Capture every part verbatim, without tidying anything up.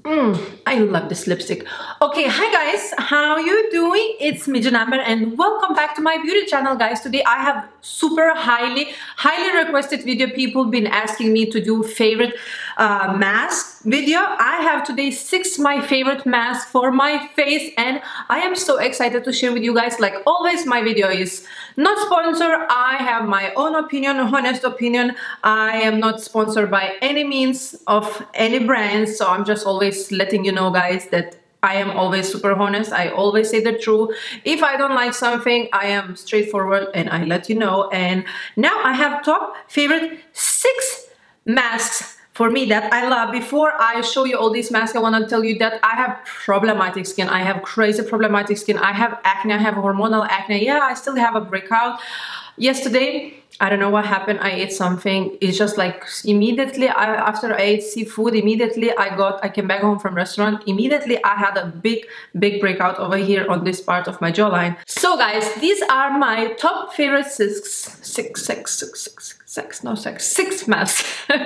Mm, I love this lipstick. Okay, hi guys, how you doing? It's me Janamber and welcome back to my beauty channel, guys. Today I have super highly highly requested video. People been asking me to do favorite uh, mask video. I have today six my favorite masks for my face and I am so excited to share with you guys. Like always, my video is not sponsored. I have my own opinion, honest opinion. I am not sponsored by any means of any brands, so I'm just always letting you know, guys, that I am always super honest. I always say the truth. If I don't like something, I am straightforward and I let you know. And now I have top favorite six masks for me that I love. Before I show you all these masks, I want to tell you that I have problematic skin. I have crazy problematic skin. I have acne. I have hormonal acne. Yeah, I still have a breakout. Yesterday, I don't know what happened. I ate something. It's just like immediately I, after I ate seafood, immediately I got, I came back home from restaurant. Immediately I had a big, big breakout over here on this part of my jawline. So guys, these are my top favorite six, six, six, six, six, six, no sex, six masks.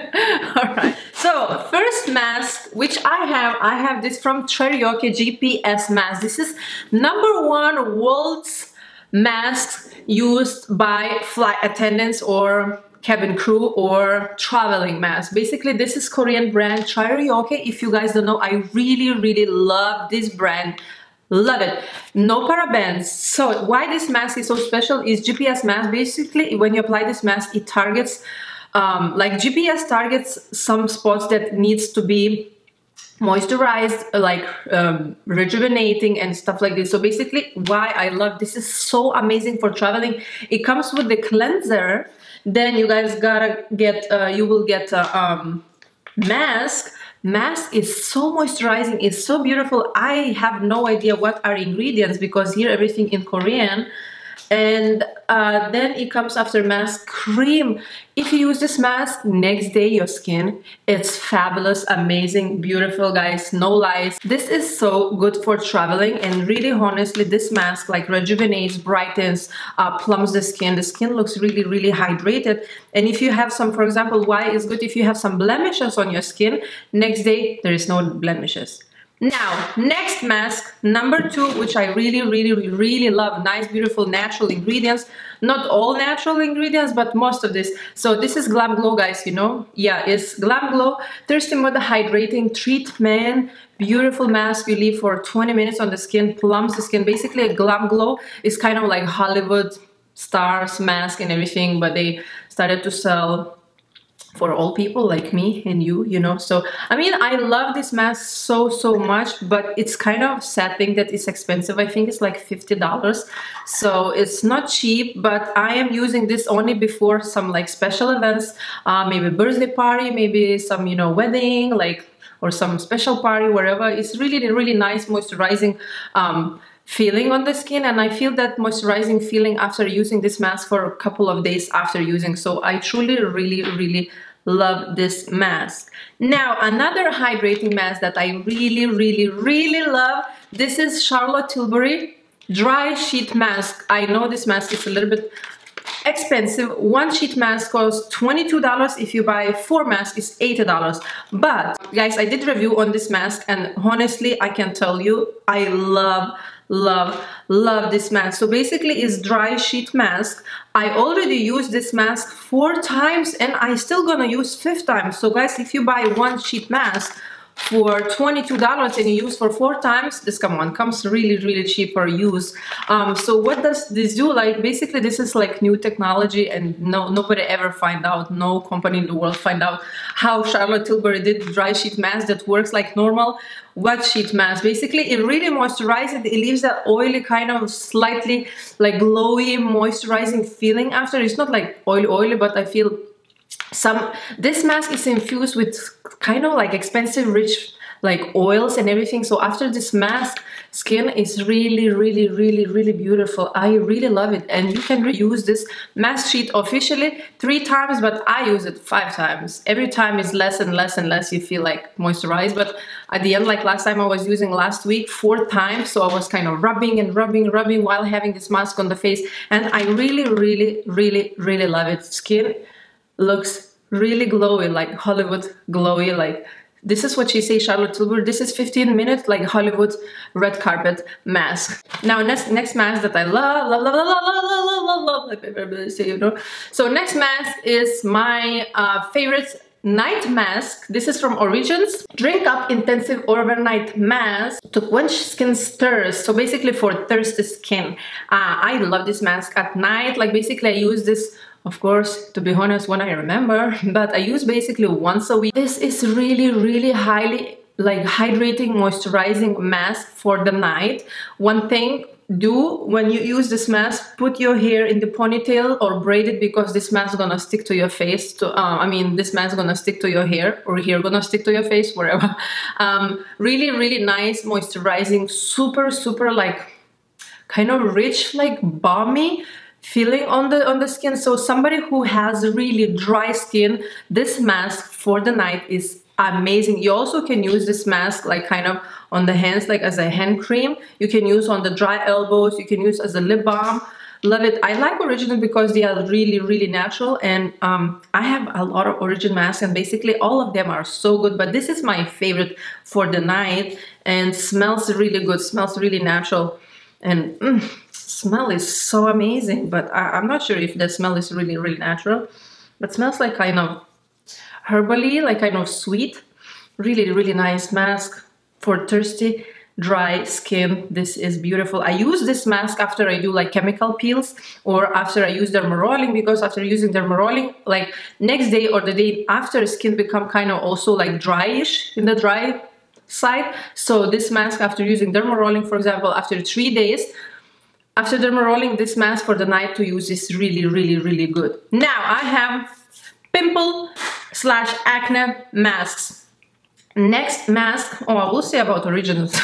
All right. So first mask, which I have, I have this from Teriyaki G P S mask. This is number one world's masks used by flight attendants or cabin crew or traveling masks. Basically, this is Korean brand Teriyaki. If you guys don't know, I really, really love this brand. Love it. No parabens. So why this mask is so special is G P S mask. Basically, when you apply this mask, it targets, um, like G P S targets some spots that needs to be moisturized, like um, rejuvenating and stuff like this. So basically why I love this is so amazing for traveling. It comes with the cleanser, then you guys gotta get uh, you will get a um, mask. Mask is so moisturizing, it's so beautiful. I have no idea what are ingredients because here everything in Korean. And uh, then it comes after mask cream. If you use this mask, next day your skin, it's fabulous, amazing, beautiful, guys, no lies. This is so good for traveling and really honestly this mask like rejuvenates, brightens, uh, plumps the skin. The skin looks really, really hydrated. And if you have some, for example, why it's good if you have some blemishes on your skin, next day there is no blemishes. Now, next mask, number two, which I really, really, really love. Nice, beautiful, natural ingredients. Not all natural ingredients, but most of this. So this is Glam Glow, guys, you know? Yeah, it's Glam Glow Thirsty Mud Hydrating Treatment. Beautiful mask you leave for twenty minutes on the skin, plumps the skin. Basically, a Glam Glow is kind of like Hollywood stars mask and everything, but they started to sell for all people like me and you, you know. So I mean, I love this mask so so much, but it's kind of sad thing that it's expensive. I think it's like fifty dollars, so it's not cheap. But I am using this only before some like special events, uh, maybe birthday party, maybe some, you know, wedding, like, or some special party, wherever. It's really really nice moisturizing um feeling on the skin, and I feel that moisturizing feeling after using this mask for a couple of days after using. So I truly really really love this mask. Now another hydrating mask that I really really really love, this is Charlotte Tilbury Dry Sheet Mask. I know this mask is a little bit expensive. One sheet mask costs twenty-two dollars. If you buy four masks, it's eighty dollars. But guys, I did review on this mask and honestly I can tell you I love love love this mask. So basically it's dry sheet mask. I already used this mask four times and I still gonna use fifth time. So guys, if you buy one sheet mask for twenty-two dollars and you use for four times, this come on comes really really cheap for use. Um, so what does this do? Like basically this is like new technology and no nobody ever find out, no company in the world find out how Charlotte Tilbury did dry sheet mask that works like normal wet sheet mask. Basically it really moisturizes, it leaves that oily kind of slightly like glowy moisturizing feeling after. It's not like oily oily, but I feel some this mask is infused with kind of like expensive rich like oils and everything. So after this mask, skin is really really really really beautiful. I really love it, and you can reuse this mask sheet officially three times, but I use it five times. Every time is less and less and less you feel like moisturized, but at the end, like last time I was using last week four times, so I was kind of rubbing and rubbing rubbing while having this mask on the face, and I really really really really love it. Skin looks really glowy, like Hollywood glowy, like This is what she says, Charlotte Tilbury. This is fifteen minutes like Hollywood red carpet mask. Now next next mask that I love, love, love, love, love, love, love, love, love, like everybody say, you know. So next mask is my uh, favorite night mask. This is from Origins. Drink Up Intensive Overnight Mask to quench skin stirs. So basically for thirsty skin. Uh, I love this mask at night. Like basically I use this, of course, to be honest, when I remember, but I use basically once a week. This is really, really highly like hydrating, moisturizing mask for the night. One thing, do when you use this mask, put your hair in the ponytail or braid it, because this mask is gonna stick to your face. To uh, I mean, this mask is gonna stick to your hair, or hair gonna stick to your face, wherever. Um, really, really nice, moisturizing, super, super like kind of rich, like balmy feeling on the on the skin. So somebody who has really dry skin, this mask for the night is amazing. You also can use this mask like kind of on the hands, like as a hand cream. You can use on the dry elbows. You can use as a lip balm. Love it. I like Origin because they are really, really natural, and um, I have a lot of Origin masks, and basically all of them are so good, but this is my favorite for the night, and smells really good, smells really natural, and mm, smell is so amazing. But I, I'm not sure if the smell is really, really natural, but smells like kind of herbally, like kind of sweet. Really, really nice mask for thirsty, dry skin. This is beautiful. I use this mask after I do like chemical peels, or after I use dermarolling, because after using dermarolling, like next day or the day after, skin become kind of also like dryish in the dry side. So this mask, after using dermarolling, for example, after three days, after dermarolling, this mask for the night to use is really, really, really good. Now I have pimple slash acne masks. Next mask, oh, I will say about Origins.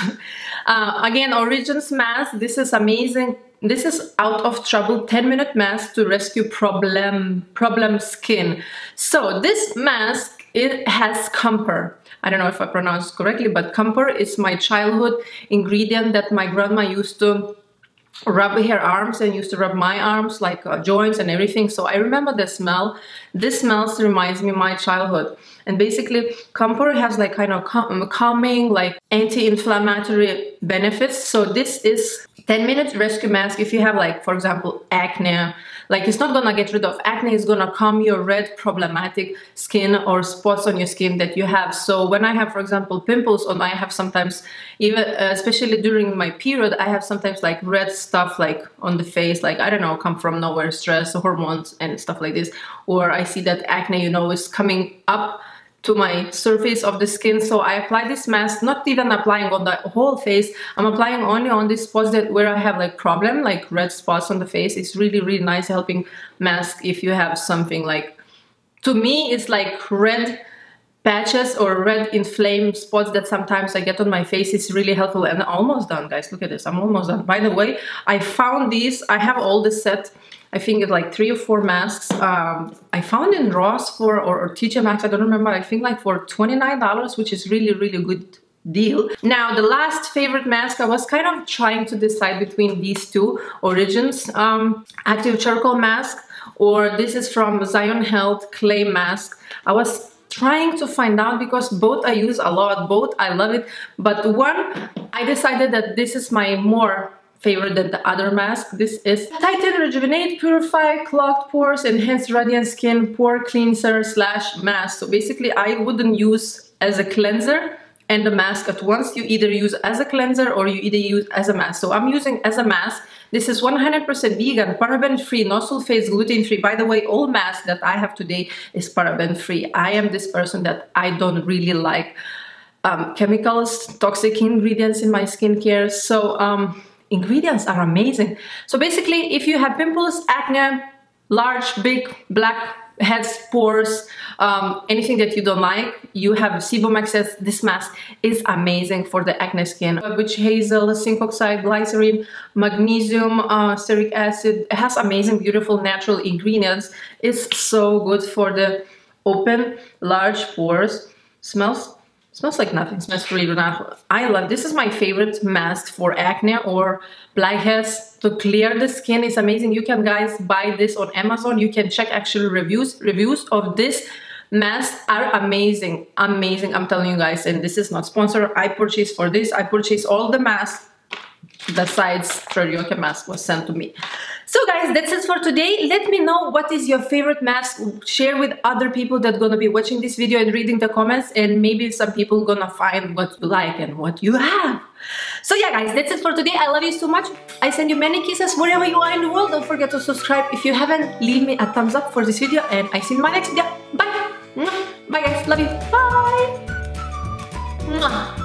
uh, again, Origins mask, this is amazing. This is Out of Trouble ten minute mask to rescue problem, problem skin. So this mask, it has camphor. I don't know if I pronounced correctly, but camphor is my childhood ingredient that my grandma used to rub her arms and used to rub my arms, like uh, joints and everything. So I remember the smell. This smell reminds me of my childhood. And basically camphor has like kind of cal calming, like anti-inflammatory benefits. So this is ten minute rescue mask. If you have like, for example, acne, like it's not gonna get rid of acne, it's gonna calm your red problematic skin or spots on your skin that you have. So when I have, for example, pimples on, I have sometimes, even uh, especially during my period, I have sometimes like red stuff like on the face, like I don't know, come from nowhere, stress, hormones and stuff like this. Or I see that acne, you know, is coming up to my surface of the skin. So I apply this mask, not even applying on the whole face. I'm applying only on these spots that where I have like problem, like red spots on the face. It's really, really nice helping mask if you have something like, to me, it's like red patches or red inflamed spots that sometimes I get on my face. It's really helpful. And I'm almost done, guys. Look at this. I'm almost done. By the way, I found these. I have all this set. I think it's like three or four masks. Um, I found in Ross for, or, or T J Maxx, I don't remember, I think like for twenty-nine dollars, which is really, really good deal. Now, the last favorite mask, I was kind of trying to decide between these two, Origins um, Active Charcoal Mask, or this is from Zion Health Clay Mask. I was trying to find out because both I use a lot, both I love it, but one, I decided that this is my more favorite than the other mask. This is Tighten, Rejuvenate, Purify, Clogged Pores, Enhance Radiant Skin Pore Cleanser slash mask. So basically I wouldn't use as a cleanser and a mask at once. You either use as a cleanser or you either use as a mask. So I'm using as a mask. This is one hundred percent vegan, paraben-free, no sulfates, gluten-free. By the way, all masks that I have today is paraben-free. I am this person that I don't really like um, chemicals, toxic ingredients in my skincare. So um, ingredients are amazing. So basically, if you have pimples, acne, large, big, black heads, pores, um, anything that you don't like, you have sebum excess, this mask is amazing for the acne skin. Witch hazel, zinc oxide, glycerin, magnesium, uh, stearic acid. It has amazing, beautiful, natural ingredients. It's so good for the open, large pores. Smells Smells like nothing. Smells really natural. I love this. Is my favorite mask for acne or blackheads to clear the skin. It's amazing. You can guys buy this on Amazon. You can check actual reviews reviews of this masks are amazing, amazing. I'm telling you guys, and this is not sponsored. I purchased for this. I purchased all the masks. The sides karaoke mask was sent to me. So guys, that's it for today. Let me know what is your favorite mask. Share with other people that are gonna be watching this video and reading the comments, and maybe some people gonna find what you like and what you have. So yeah guys, that's it for today. I love you so much. I send you many kisses wherever you are in the world. Don't forget to subscribe if you haven't. Leave me a thumbs up for this video, and I see you in my next video. Bye. Bye guys, love you. Bye.